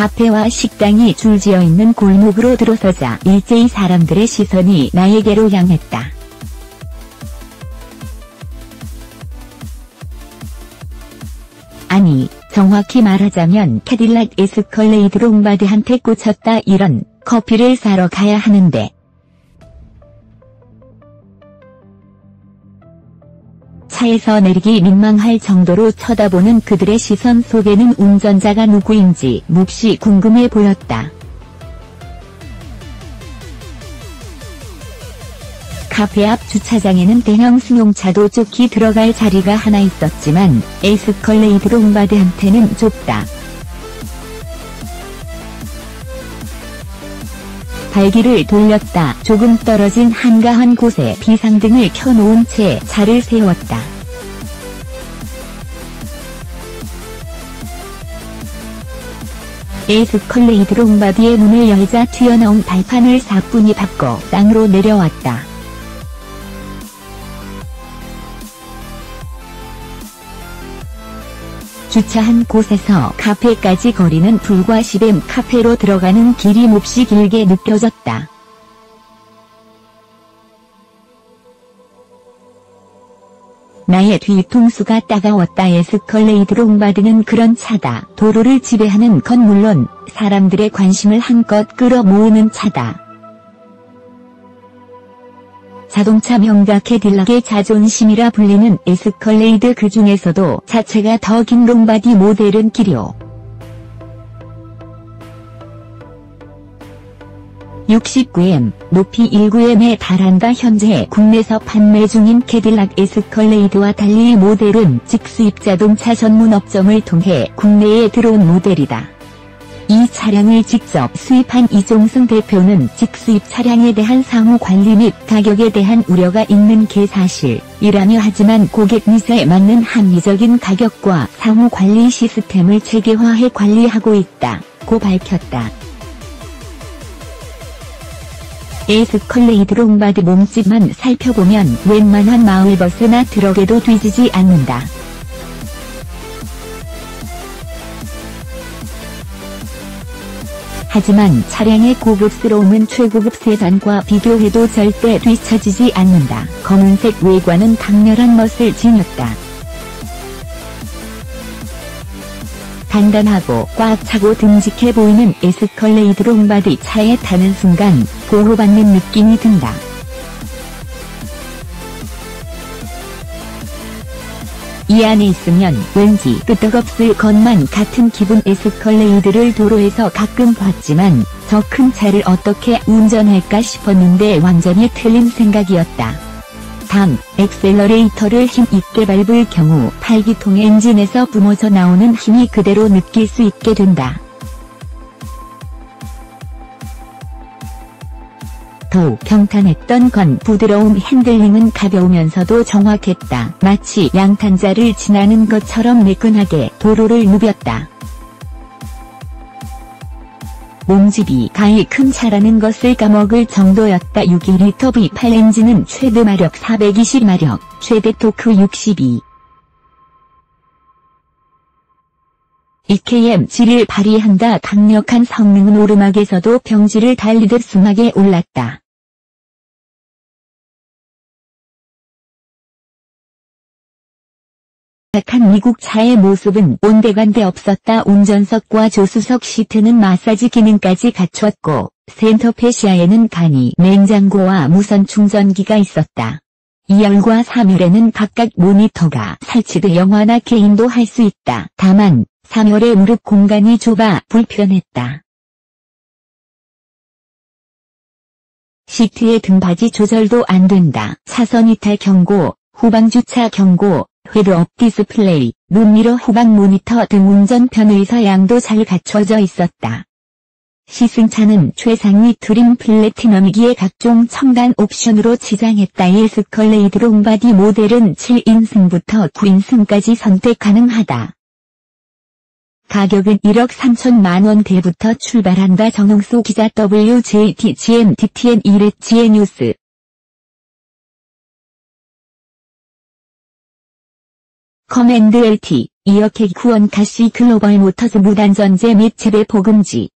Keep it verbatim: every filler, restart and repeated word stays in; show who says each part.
Speaker 1: 카페와 식당이 줄지어 있는 골목으로 들어서자 일제히 사람들의 시선이 나에게로 향했다. 아니, 정확히 말하자면 캐딜락 에스컬레이드 롱바드한테 꽂혔다. 이런, 커피를 사러 가야 하는데. 차에서 내리기 민망할 정도로 쳐다보는 그들의 시선 속에는 운전자가 누구인지 몹시 궁금해 보였다. 카페 앞 주차장에는 대형 승용차도 좁히 들어갈 자리가 하나 있었지만 에스컬레이드 롱바드한테는 좁다. 발길을 돌렸다. 조금 떨어진 한가한 곳에 비상등을 켜놓은 채 차를 세웠다. 에스컬레이드 롱바드의 문을 열자 튀어나온 발판을 사뿐히 밟고 땅으로 내려왔다. 주차한 곳에서 카페까지 거리는 불과 십 엠. 카페로 들어가는 길이 몹시 길게 느껴졌다. 나의 뒤통수가 따가웠다. 에스컬레이드 롱바드는 그런 차다. 도로를 지배하는 건 물론 사람들의 관심을 한껏 끌어모으는 차다. 자동차 명가 캐딜락의 자존심이라 불리는 에스컬레이드, 그 중에서도 자체가 더 긴 롱바디 모델은 길이요. 육십구 엠, 높이 십구 엠에 달한다. 현재 국내에서 판매 중인 캐딜락 에스컬레이드와 달리 이 모델은 직수입 자동차 전문 업점을 통해 국내에 들어온 모델이다. 이 차량을 직접 수입한 이종승 대표는 직수입 차량에 대한 상호 관리 및 가격에 대한 우려가 있는 게 사실이라며, 하지만 고객 니즈에 맞는 합리적인 가격과 상호 관리 시스템을 체계화해 관리하고 있다고 밝혔다. 에스컬레이드 롱바드 몸집만 살펴보면 웬만한 마을버스나 트럭에도 뒤지지 않는다. 하지만 차량의 고급스러움은 최고급 세단과 비교해도 절대 뒤처지지 않는다. 검은색 외관은 강렬한 멋을 지녔다. 단단하고 꽉 차고 듬직해 보이는 에스컬레이드 롱바드 차에 타는 순간 보호받는 느낌이 든다. 이 안에 있으면 왠지 끄떡없을 것만 같은 기분. 에스컬레이드를 도로에서 가끔 봤지만 저 큰 차를 어떻게 운전할까 싶었는데 완전히 틀린 생각이었다. 단, 엑셀러레이터를 힘있게 밟을 경우 팔기통 엔진에서 뿜어져 나오는 힘이 그대로 느낄 수 있게 된다. 더욱 평탄했던 건 부드러운 핸들링은 가벼우면서도 정확했다. 마치 양탄자를 지나는 것처럼 매끈하게 도로를 누볐다. 몸집이 가히 큰 차라는 것을 까먹을 정도였다. 육 리터 브 팔 엔진은 최대 마력 사백이십 마력, 최대 토크 육십이 이케이엠 질을 발휘한다. 강력한 성능은 오르막에서도 평지를 달리듯 순하게 올랐다. 한 미국 차의 모습은 온데간데 없었다. 운전석과 조수석 시트는 마사지 기능까지 갖췄고 센터페시아에는 간이 냉장고와 무선 충전기가 있었다. 이 열과 삼 열에는 각각 모니터가 설치돼 영화나 게임도 할 수 있다. 다만 삼 열의 무릎 공간이 좁아 불편했다. 시트의 등받이 조절도 안 된다. 차선 이탈 경고, 후방 주차 경고, 헤드업 디스플레이, 룸미러, 후방 모니터 등 운전편 의사양도 잘 갖춰져 있었다. 시승차는 최상위 트림 플래티넘이기에 각종 첨단 옵션으로 치장했다. 에스컬레이드 롱바디 모델은 칠 인승부터 구 인승까지 선택 가능하다. 가격은 일억 삼천만 원대부터 출발한다. 정홍수 기자, 더블유 제이 티 지 엔 티 티 엔 이레지의 뉴스. 커맨드 엘티 이어 케이크원 가시 글로벌 모터스 무단전제 및 재배 보금지,